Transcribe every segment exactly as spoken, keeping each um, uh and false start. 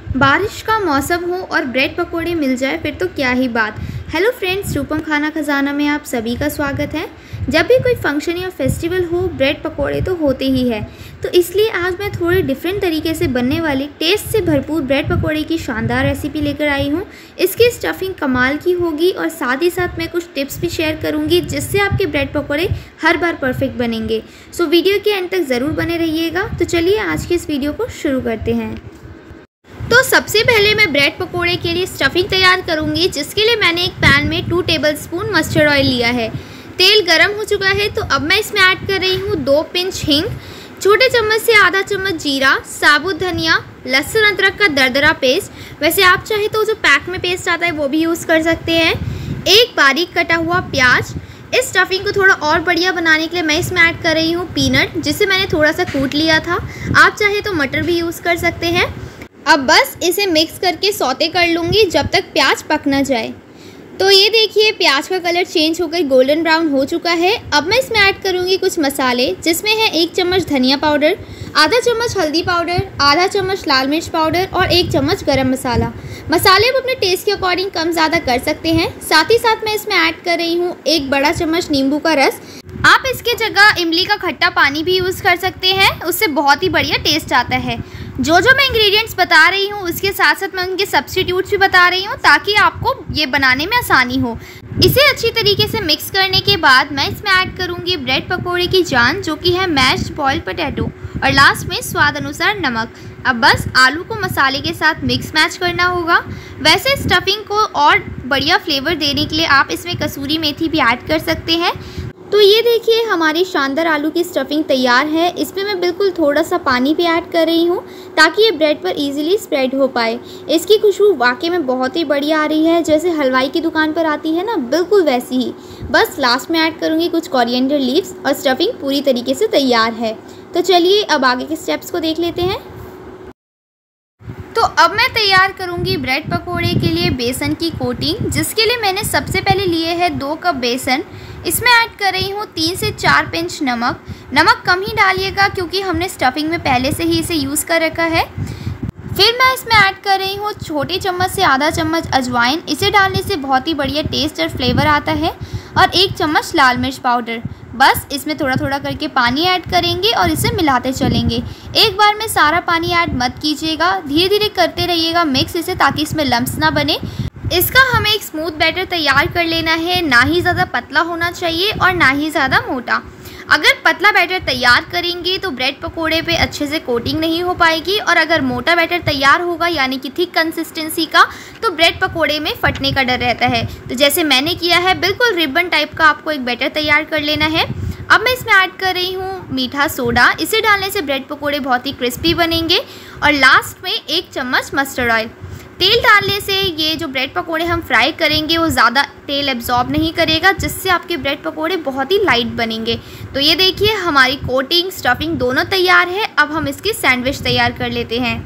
बारिश का मौसम हो और ब्रेड पकोड़े मिल जाए फिर तो क्या ही बात। हेलो फ्रेंड्स, रूपम खाना खजाना में आप सभी का स्वागत है। जब भी कोई फंक्शन या फेस्टिवल हो ब्रेड पकोड़े तो होते ही है, तो इसलिए आज मैं थोड़े डिफरेंट तरीके से बनने वाली टेस्ट से भरपूर ब्रेड पकोड़े की शानदार रेसिपी लेकर आई हूँ। इसकी स्टफिंग कमाल की होगी और साथ ही साथ मैं कुछ टिप्स भी शेयर करूँगी जिससे आपके ब्रेड पकोड़े हर बार परफेक्ट बनेंगे। सो वीडियो के एंड तक ज़रूर बने रहिएगा। तो चलिए आज की इस वीडियो को शुरू करते हैं। तो सबसे पहले मैं ब्रेड पकोड़े के लिए स्टफिंग तैयार करूंगी, जिसके लिए मैंने एक पैन में टू टेबलस्पून मस्टर्ड ऑयल लिया है। तेल गरम हो चुका है तो अब मैं इसमें ऐड कर रही हूँ दो पिंच हींग, छोटे चम्मच से आधा चम्मच जीरा, साबुत धनिया, लहसुन अदरक का दरदरा पेस्ट। वैसे आप चाहे तो जो पैक में पेस्ट आता है वो भी यूज़ कर सकते हैं। एक बारीक कटा हुआ प्याज। इस स्टफिंग को थोड़ा और बढ़िया बनाने के लिए मैं इसमें ऐड कर रही हूँ पीनट, जिसे मैंने थोड़ा सा कूट लिया था। आप चाहे तो मटर भी यूज़ कर सकते हैं। अब बस इसे मिक्स करके सौते कर लूँगी जब तक प्याज पक ना जाए। तो ये देखिए प्याज का कलर चेंज होकर गोल्डन ब्राउन हो चुका है। अब मैं इसमें ऐड करूँगी कुछ मसाले, जिसमें है एक चम्मच धनिया पाउडर, आधा चम्मच हल्दी पाउडर, आधा चम्मच लाल मिर्च पाउडर और एक चम्मच गरम मसाला। मसाले आप अपने टेस्ट के अकॉर्डिंग कम ज़्यादा कर सकते हैं। साथ ही साथ मैं इसमें ऐड कर रही हूँ एक बड़ा चम्मच नींबू का रस। आप इसकी जगह इमली का खट्टा पानी भी यूज़ कर सकते हैं, उससे बहुत ही बढ़िया टेस्ट आता है। जो जो मैं इंग्रेडिएंट्स बता रही हूँ उसके साथ साथ मैं उनके सब्स्टिट्यूट्स भी बता रही हूँ ताकि आपको ये बनाने में आसानी हो। इसे अच्छी तरीके से मिक्स करने के बाद मैं इसमें ऐड करूँगी ब्रेड पकोड़े की जान, जो कि है मैश्ड बॉइल्ड पोटैटो, और लास्ट में स्वाद अनुसार नमक। अब बस आलू को मसाले के साथ मिक्स मैच करना होगा। वैसे स्टफिंग को और बढ़िया फ्लेवर देने के लिए आप इसमें कसूरी मेथी भी ऐड कर सकते हैं। तो ये देखिए हमारी शानदार आलू की स्टफिंग तैयार है। इसमें मैं बिल्कुल थोड़ा सा पानी भी ऐड कर रही हूँ ताकि ये ब्रेड पर इजीली स्प्रेड हो पाए। इसकी खुशबू वाकई में बहुत ही बढ़िया आ रही है, जैसे हलवाई की दुकान पर आती है ना, बिल्कुल वैसी ही। बस लास्ट में ऐड करूँगी कुछ कोरिएंडर लीव्स और स्टफिंग पूरी तरीके से तैयार है। तो चलिए अब आगे के स्टेप्स को देख लेते हैं। तो अब मैं तैयार करूंगी ब्रेड पकोड़े के लिए बेसन की कोटिंग, जिसके लिए मैंने सबसे पहले लिए है दो कप बेसन। इसमें ऐड कर रही हूँ तीन से चार पिंच नमक। नमक कम ही डालिएगा क्योंकि हमने स्टफिंग में पहले से ही इसे यूज़ कर रखा है। फिर मैं इसमें ऐड कर रही हूँ छोटे चम्मच से आधा चम्मच अजवाइन। इसे डालने से बहुत ही बढ़िया टेस्ट और फ्लेवर आता है। और एक चम्मच लाल मिर्च पाउडर। बस इसमें थोड़ा थोड़ा करके पानी ऐड करेंगे और इसे मिलाते चलेंगे। एक बार में सारा पानी ऐड मत कीजिएगा, धीरे धीरे करते रहिएगा मिक्स इसे, ताकि इसमें लम्प्स ना बने। इसका हमें एक स्मूथ बैटर तैयार कर लेना है, ना ही ज़्यादा पतला होना चाहिए और ना ही ज़्यादा मोटा। अगर पतला बैटर तैयार करेंगे तो ब्रेड पकोड़े पे अच्छे से कोटिंग नहीं हो पाएगी, और अगर मोटा बैटर तैयार होगा यानी कि थिक कंसिस्टेंसी का, तो ब्रेड पकोड़े में फटने का डर रहता है। तो जैसे मैंने किया है बिल्कुल रिबन टाइप का आपको एक बैटर तैयार कर लेना है। अब मैं इसमें ऐड कर रही हूँ मीठा सोडा। इसे डालने से ब्रेड पकोड़े बहुत ही क्रिस्पी बनेंगे। और लास्ट में एक चम्मच मस्टर्ड ऑयल। तेल डालने से ये जो ब्रेड पकोड़े हम फ्राई करेंगे वो ज़्यादा तेल एब्जॉर्ब नहीं करेगा, जिससे आपके ब्रेड पकोड़े बहुत ही लाइट बनेंगे। तो ये देखिए हमारी कोटिंग स्टफिंग दोनों तैयार है। अब हम इसकी सैंडविच तैयार कर लेते हैं।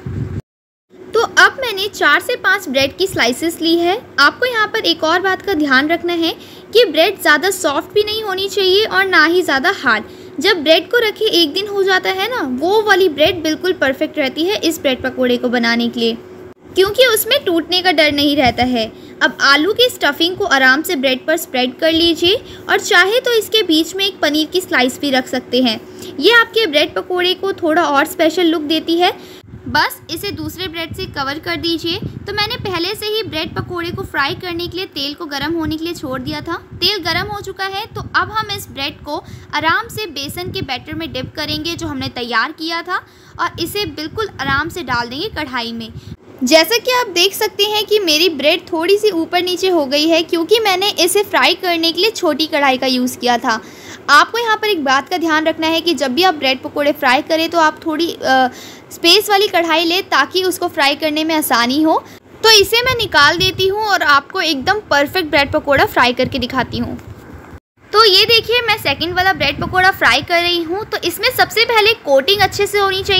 तो अब मैंने चार से पाँच ब्रेड की स्लाइसेस ली है। आपको यहाँ पर एक और बात का ध्यान रखना है कि ब्रेड ज़्यादा सॉफ्ट भी नहीं होनी चाहिए और ना ही ज़्यादा हार्ड। जब ब्रेड को रखे एक दिन हो जाता है ना, वो वाली ब्रेड बिल्कुल परफेक्ट रहती है इस ब्रेड पकोड़े को बनाने के लिए, क्योंकि उसमें टूटने का डर नहीं रहता है। अब आलू की स्टफिंग को आराम से ब्रेड पर स्प्रेड कर लीजिए, और चाहे तो इसके बीच में एक पनीर की स्लाइस भी रख सकते हैं। ये आपके ब्रेड पकोड़े को थोड़ा और स्पेशल लुक देती है। बस इसे दूसरे ब्रेड से कवर कर दीजिए। तो मैंने पहले से ही ब्रेड पकोड़े को फ्राई करने के लिए तेल को गर्म होने के लिए छोड़ दिया था। तेल गर्म हो चुका है तो अब हम इस ब्रेड को आराम से बेसन के बैटर में डिप करेंगे जो हमने तैयार किया था, और इसे बिल्कुल आराम से डाल देंगे कढ़ाई में। जैसा कि आप देख सकते हैं कि मेरी ब्रेड थोड़ी सी ऊपर नीचे हो गई है, क्योंकि मैंने इसे फ्राई करने के लिए छोटी कढ़ाई का यूज़ किया था। आपको यहाँ पर एक बात का ध्यान रखना है कि जब भी आप ब्रेड पकोड़े फ्राई करें तो आप थोड़ी आ, स्पेस वाली कढ़ाई लें ताकि उसको फ्राई करने में आसानी हो। तो इसे मैं निकाल देती हूँ और आपको एकदम परफेक्ट ब्रेड पकोड़ा फ्राई करके दिखाती हूँ। तो ये देखिए मैं सेकंड वाला ब्रेड पकोड़ा फ्राई कर रही हूँ। तो इसमें सबसे पहले कोटिंग अच्छे से होनी चाहिए।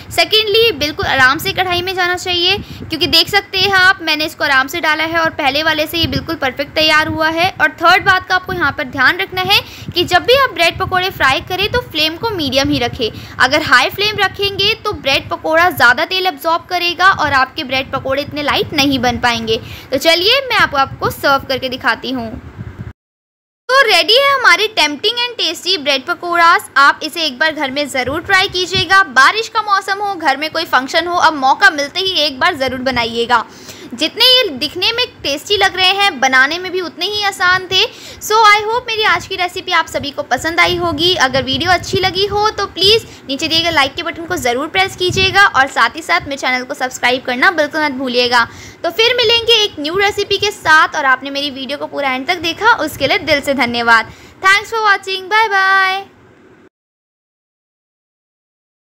सेकेंडली बिल्कुल आराम से कढ़ाई में जाना चाहिए, क्योंकि देख सकते हैं आप मैंने इसको आराम से डाला है और पहले वाले से ये बिल्कुल परफेक्ट तैयार हुआ है। और थर्ड बात का आपको यहाँ पर ध्यान रखना है कि जब भी आप ब्रेड पकौड़े फ्राई करें तो फ्लेम को मीडियम ही रखें। अगर हाई फ्लेम रखेंगे तो ब्रेड पकौड़ा ज़्यादा तेल अब्जॉर्ब करेगा और आपके ब्रेड पकौड़े इतने लाइट नहीं बन पाएंगे। तो चलिए मैं आपको आपको सर्व करके दिखाती हूँ। तो रेडी है हमारी tempting and tasty bread pakoras. आप इसे एक बार घर में ज़रूर ट्राई कीजिएगा। बारिश का मौसम हो, घर में कोई फंक्शन हो, अब मौका मिलते ही एक बार ज़रूर बनाइएगा। जितने ये दिखने में टेस्टी लग रहे हैं, बनाने में भी उतने ही आसान थे। सो आई होप मेरी आज की रेसिपी आप सभी को पसंद आई होगी। अगर वीडियो अच्छी लगी हो तो प्लीज़ नीचे दिए गए लाइक के बटन को ज़रूर प्रेस कीजिएगा और साथ ही साथ मेरे चैनल को सब्सक्राइब करना बिल्कुल मत भूलिएगा। तो फिर मिलेंगे एक न्यू रेसिपी के साथ, और आपने मेरी वीडियो को पूरा एंड तक देखा उसके लिए दिल से धन्यवाद। Thanks for watching. Bye bye.